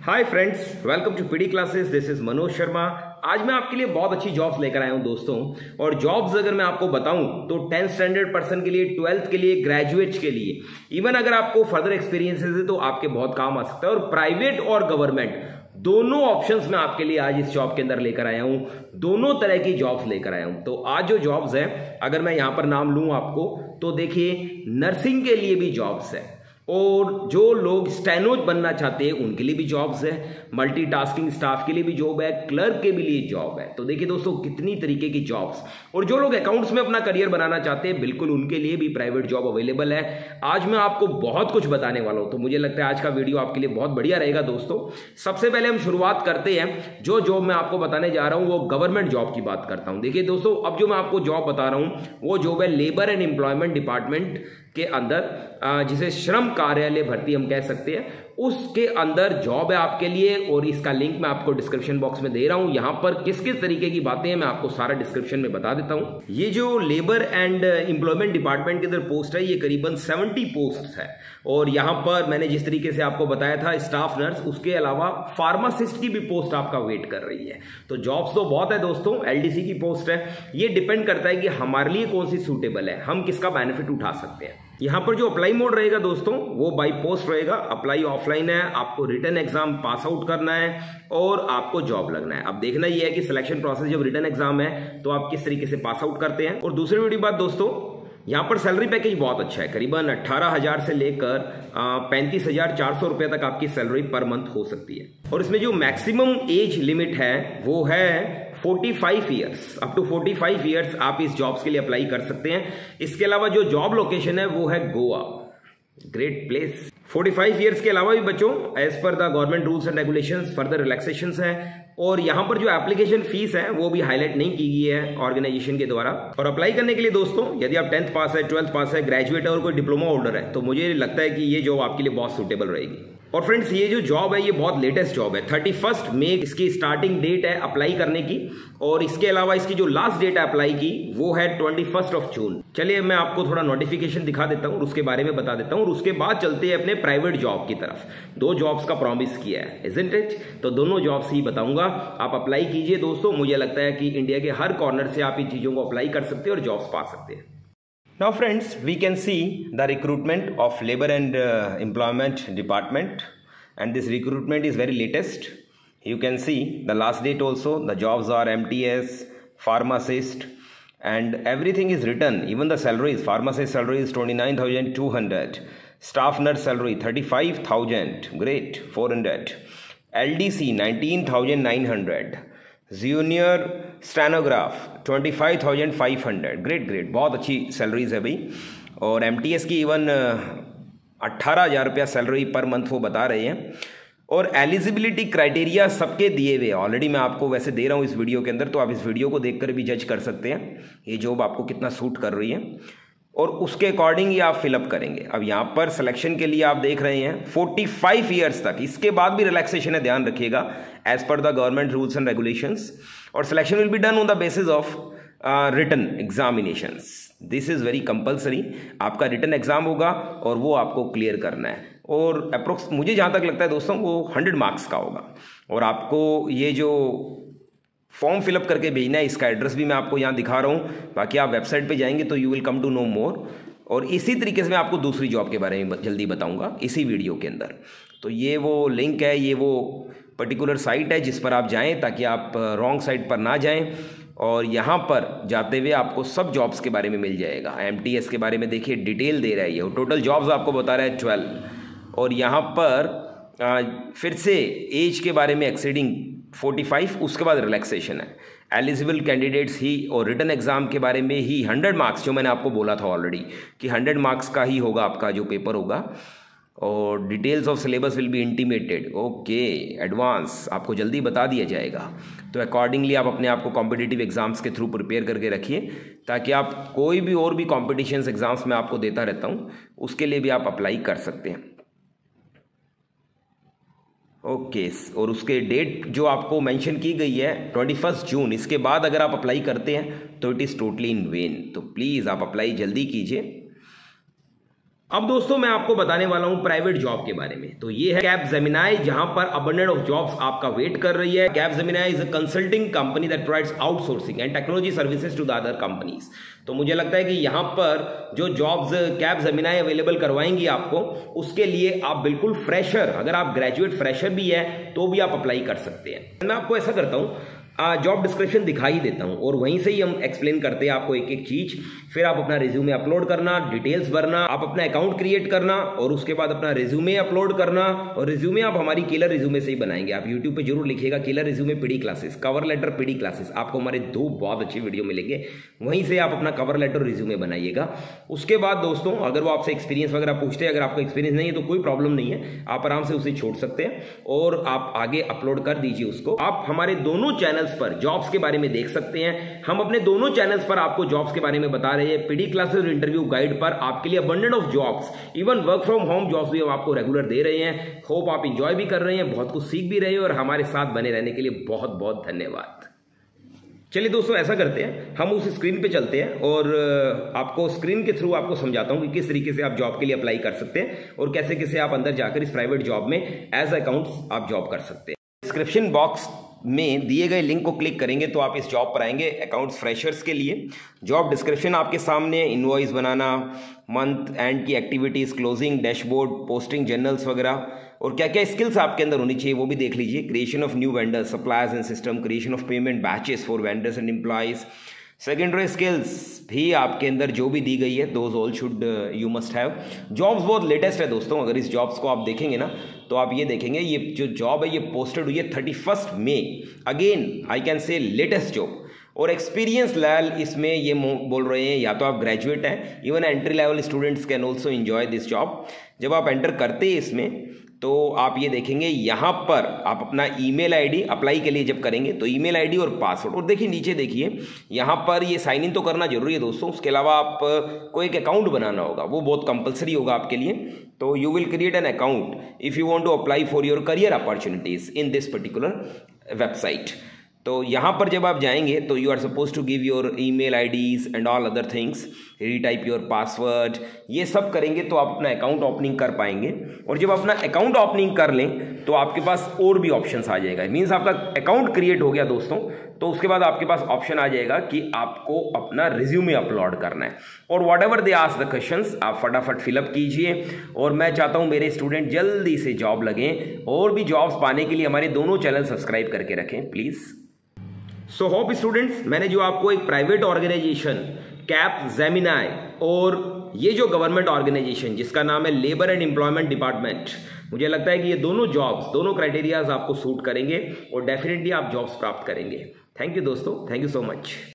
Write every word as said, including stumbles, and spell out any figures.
Hi friends, welcome to PD classes. This is Manoj Sharma. आज मैं आपके लिए बहुत अच्छी जॉब्स लेकर आया हूं दोस्तों। और जॉब्स अगर मैं आपको बताऊं तो टेंथ स्टैंडर्ड पर्सन के लिए, ट्वेल्थ के लिए, ग्रेजुएट्स के लिए, इवन अगर आपको फर्दर एक्सपीरियंसेस है तो आपके बहुत काम आ सकता है। और प्राइवेट और गवर्नमेंट दोनों ऑप्शंस मैं आपके लिए आज इस जॉब के अंदर लेकर आया हूं। दोनों तरह की जॉब्स लेकर आया हूं। तो आज जो जॉब्स हैं, अगर मैं यहां पर नाम लूं आपको, तो देखिए नर्सिंग के लिए भी जॉब्स है, और जो लोग स्टेनो बनना चाहते हैं उनके लिए भी जॉब्स है, मल्टीटास्किंग स्टाफ के लिए भी जॉब है, क्लर्क के भी लिए जॉब है। तो देखिए दोस्तों कितनी तरीके की जॉब्स। और जो लोग अकाउंट्स में अपना करियर बनाना चाहते हैं, बिल्कुल उनके लिए भी प्राइवेट जॉब अवेलेबल है। आज मैं आपको बहुत कुछ बताने वाला हूं, तो मुझे लगता है आज का वीडियो आपके लिए बहुत बढ़िया रहेगा दोस्तों। सबसे पहले हम शुरुआत करते हैं। जो जॉब मैं आपको बताने जा रहा हूं वो गवर्नमेंट जॉब की बात करता हूं। देखिए दोस्तों, अब जो मैं आपको जॉब बता रहा हूं वो जॉब है लेबर एंड एम्प्लॉयमेंट डिपार्टमेंट के अंदर, जिसे श्रम कार्यालय भर्ती हम कह सकते हैं, उसके अंदर जॉब है आपके लिए। और इसका लिंक मैं आपको डिस्क्रिप्शन बॉक्स में दे रहा हूं। यहां पर किस किस तरीके की बातें हैं मैं आपको सारा डिस्क्रिप्शन में बता देता हूं। ये जो लेबर एंड एम्प्लॉयमेंट डिपार्टमेंट के अंदर पोस्ट है, ये करीबन सत्तर पोस्ट है। और यहां पर मैंने जिस तरीके से आपको बताया था स्टाफ नर्स, उसके अलावा फार्मासिस्ट की भी पोस्ट आपका वेट कर रही है। तो जॉब्स तो बहुत है दोस्तों। एलडीसी की पोस्ट है। ये डिपेंड करता है कि हमारे लिए कौन सी सूटेबल है, हम किसका बेनिफिट उठा सकते हैं। यहां पर जो अप्लाई मोड रहेगा दोस्तों वो बाय पोस्ट रहेगा। अप्लाई ऑफलाइन है, आपको रिटन एग्जाम पास आउट करना है और आपको जॉब लगना है। अब देखना ये है कि सिलेक्शन प्रोसेस जब रिटन एग्जाम है तो आप किस तरीके से पास आउट करते हैं। और दूसरी बड़ी बात दोस्तों, यहां पर सैलरी पैकेज बहुत अच्छा है। करीबन अट्ठारह हजार से लेकर पैंतीस हजार चार सौ रुपए तक आपकी सैलरी पर मंथ हो सकती है। और इसमें जो मैक्सिमम एज लिमिट है वो है पैंतालीस इयर्स। अप टू पैंतालीस इयर्स आप इस जॉब्स के लिए अप्लाई कर सकते हैं। इसके अलावा जो जॉब लोकेशन है वो है गोवा। Great place. पैंतालीस इयर्स के अलावा भी बच्चों, as per the government rules and regulations further relaxations है। और यहां पर जो एप्लीकेशन फीस है वो भी हाईलाइट नहीं की गई है ऑर्गेनाइजेशन के द्वारा। और अप्लाई करने के लिए दोस्तों, यदि आप टेंथ पास है, ट्वेल्थ पास है, ग्रेजुएट है और कोई डिप्लोमा होल्डर है, तो मुझे लगता है कि ये जॉब आपके लिए बहुत सुटेबल रहेगी। और फ्रेंड्स, ये जो जॉब है ये बहुत लेटेस्ट जॉब है। थर्टी फर्स्ट मई इसकी स्टार्टिंग डेट है अप्लाई करने की। और इसके अलावा इसकी जो लास्ट डेट है अप्लाई की वो है ट्वेंटी फर्स्ट ऑफ जून। चलिए मैं आपको थोड़ा नोटिफिकेशन दिखा देता हूं और उसके बारे में बता देता हूं। और उसके बाद चलते हैं अपने प्राइवेट जॉब की तरफ। दो जॉब्स का प्रॉमिस किया है, इजंट इट? तो दोनों जॉब्स ही बताऊंगा। आप अप्लाई कीजिए दोस्तों। मुझे लगता है कि इंडिया के हर कॉर्नर से आप इन चीजों को अप्लाई कर सकते हैं और जॉब्स पा सकते हैं। Now friends, we can see the recruitment of labor and uh, employment department, and this recruitment is very latest. You can see the last date also. The jobs are M T S, pharmacist, and everything is written. Even the salaries, pharmacist salary is twenty-nine thousand two hundred, staff nurse salary thirty-five thousand, great, four hundred, L D C nineteen thousand nine hundred, junior stenograph twenty five thousand five hundred, great great, बहुत अच्छी salaries है भाई। और MTS की even अट्ठारह हज़ार रुपया salary per month वो बता रहे हैं। और एलिजिबिलिटी क्राइटेरिया सबके दिए हुए ऑलरेडी मैं आपको वैसे दे रहा हूँ इस वीडियो के अंदर, तो आप इस वीडियो को देखकर भी जज कर सकते हैं ये जॉब आपको कितना सूट कर रही है, और उसके अकॉर्डिंग ही आप फिलअप करेंगे। अब यहाँ पर सिलेक्शन के लिए आप देख रहे हैं पैंतालीस इयर्स तक, इसके बाद भी रिलैक्सेशन है, ध्यान रखिएगा, as per the government rules and regulations. और selection will be done on the basis of written examinations. This is very compulsory. आपका रिटन एग्जाम होगा और वो आपको क्लियर करना है। और अप्रोक्स मुझे जहाँ तक लगता है दोस्तों वो हंड्रेड मार्क्स का होगा। और आपको ये जो फॉर्म फिलअप करके भेजना है, इसका एड्रेस भी मैं आपको यहाँ दिखा रहा हूँ। बाकी आप वेबसाइट पे जाएंगे तो you will come to know more. और इसी तरीके से मैं आपको दूसरी जॉब के बारे में जल्दी बताऊँगा इसी वीडियो के अंदर। तो ये वो लिंक है, ये वो पर्टिकुलर साइट है जिस पर आप जाएं ताकि आप रॉन्ग साइट पर ना जाएं। और यहाँ पर जाते हुए आपको सब जॉब्स के बारे में मिल जाएगा। एमटीएस के बारे में देखिए डिटेल दे रहा है ये, टोटल जॉब्स आपको बता रहा है ट्वेल्व। और यहाँ पर आ, फिर से एज के बारे में एक्सीडिंग पैंतालीस, उसके बाद रिलैक्सेशन है। एलिजिबल कैंडिडेट्स ही, और रिटन एग्जाम के बारे में ही हंड्रेड मार्क्स, जो मैंने आपको बोला था ऑलरेडी कि हंड्रेड मार्क्स का ही होगा आपका जो पेपर होगा। और details of syllabus will be intimated, okay, advance आपको जल्दी बता दिया जाएगा। तो अकॉर्डिंगली आप अपने आप को कॉम्पिटिटिव एग्जाम्स के थ्रू प्रिपेयर करके रखिए, ताकि आप कोई भी और भी कॉम्पिटिशन्स एग्जाम्स में आपको देता रहता हूँ, उसके लिए भी आप अप्लाई कर सकते हैं। ओके okay, और उसके डेट जो आपको मेंशन की गई है ट्वेंटी फर्स्ट जून, इसके बाद अगर आप अप्लाई करते हैं तो it is totally in vain. तो प्लीज़ आप अप्लाई जल्दी कीजिए। अब दोस्तों मैं आपको बताने वाला हूं प्राइवेट जॉब के बारे में। तो ये है कैपजेमिनी, जहां पर अबंडेंट ऑफ जॉब्स आपका वेट कर रही है। Capgemini is a consulting company that provides outsourcing and technology services to the other companies. तो मुझे लगता है कि यहां पर जो जॉब्स कैपजेमिनी अवेलेबल करवाएंगी आपको, उसके लिए आप बिल्कुल फ्रेशर, अगर आप ग्रेजुएट फ्रेशर भी है तो भी आप अप्लाई कर सकते हैं। मैं आपको ऐसा करता हूं, जॉब डिस्क्रिप्शन दिखाई देता हूं और वहीं से ही हम एक्सप्लेन करते हैं आपको एक एक चीज। फिर आप अपना रिज्यूमे अपलोड करना, डिटेल्स भरना, आप अपना अकाउंट क्रिएट करना और उसके बाद अपना रिज्यूमे अपलोड करना। और रिज्यूमे आप हमारी किलर रिज्यूमे से ही बनाएंगे। आप यूट्यूब पे जरूर लिखिएगा killer resume PD classes, cover letter PD classes, आपको हमारे दो बहुत अच्छे वीडियो मिलेंगे। वहीं से आप अपना कवर लेटर रिज्यूमे बनाइएगा। उसके बाद दोस्तों अगर वो आपसे एक्सपीरियंस वगैरह पूछते हैं, अगर आपको एक्सपीरियंस नहीं है तो कोई प्रॉब्लम नहीं है, आप आराम से उसे छोड़ सकते हैं और आप आगे अपलोड कर दीजिए उसको। आप हमारे दोनों चैनल्स पर जॉब्स के बारे में देख सकते हैं। हम अपने दोनों चैनल्स पर आपको जॉब्स के बारे में बता रहे हैं। पीडी क्लासेस इंटरव्यू गाइड पर आपके लिए abundant of jobs, even work from home jobs भी हम आपको रेगुलर दे रहे हैं। होप आप इंजॉय भी कर रहे हैं, बहुत कुछ सीख भी रहे हैं और हमारे साथ बने रहने के लिए बहुत बहुत धन्यवाद। चलिए दोस्तों ऐसा करते हैं, हम उस स्क्रीन पे चलते हैं और आपको स्क्रीन के थ्रू आपको समझाता हूं कि किस तरीके से आप जॉब के लिए अप्लाई कर सकते हैं और कैसे कैसे आप अंदर जाकर इस प्राइवेट जॉब में एज अकाउंट्स आप जॉब कर सकते हैं। डिस्क्रिप्शन बॉक्स में दिए गए लिंक को क्लिक करेंगे तो आप इस जॉब पर आएंगे, अकाउंट्स फ्रेशर्स के लिए। जॉब डिस्क्रिप्शन आपके सामने, इनवॉइस बनाना, मंथ एंड की activities, closing, dashboard, posting, journals वगैरह और क्या क्या स्किल्स आपके अंदर होनी चाहिए वो भी देख लीजिए। Creation of new vendors, suppliers and system, creation of payment batches for vendors and employees, secondary skills भी आपके अंदर जो भी दी गई है, those all should you must have. Jobs बहुत लेटेस्ट है दोस्तों, अगर इस जॉब्स को आप देखेंगे ना तो आप ये देखेंगे ये जो जॉब है ये पोस्टेड हुई है thirty first May. Again I can say latest job. और एक्सपीरियंस लेवल इसमें ये बोल रहे हैं या तो आप ग्रेजुएट हैं, even entry level students can also enjoy this job. जब आप एंटर करते हैं इसमें तो आप ये देखेंगे यहाँ पर आप अपना ईमेल आईडी अप्लाई के लिए जब करेंगे तो ईमेल आईडी और पासवर्ड, और देखिए नीचे देखिए यहाँ पर ये साइन इन तो करना जरूरी है दोस्तों। उसके अलावा आप को एक अकाउंट बनाना होगा, वो बहुत कंपलसरी होगा आपके लिए। तो you will create an account if you want to apply for your career opportunities in this particular website. तो यहाँ पर जब आप जाएंगे तो you are suppose to give your email IDs and all other things, retype your password, ये सब करेंगे तो आप अपना अकाउंट ओपनिंग कर पाएंगे। और जब अपना अकाउंट ओपनिंग कर लें तो आपके पास और भी ऑप्शंस आ जाएगा। मीन्स आपका अकाउंट क्रिएट हो गया दोस्तों, तो उसके बाद आपके पास ऑप्शन आ जाएगा कि आपको अपना रिज्यूमे अपलोड करना है और whatever they ask the questions आप फटाफट फिलअप कीजिए। और मैं चाहता हूँ मेरे स्टूडेंट जल्दी से जॉब लगें और भी जॉब्स पाने के लिए हमारे दोनों चैनल सब्सक्राइब करके रखें प्लीज़। सो होप स्टूडेंट्स, मैंने जो आपको एक प्राइवेट ऑर्गेनाइजेशन कैपजेमिनी और ये जो गवर्नमेंट ऑर्गेनाइजेशन जिसका नाम है लेबर एंड एम्प्लॉयमेंट डिपार्टमेंट, मुझे लगता है कि ये दोनों जॉब्स, दोनों क्राइटेरियाज आपको सूट करेंगे और डेफिनेटली आप जॉब्स प्राप्त करेंगे। थैंक यू दोस्तों, थैंक यू सो मच।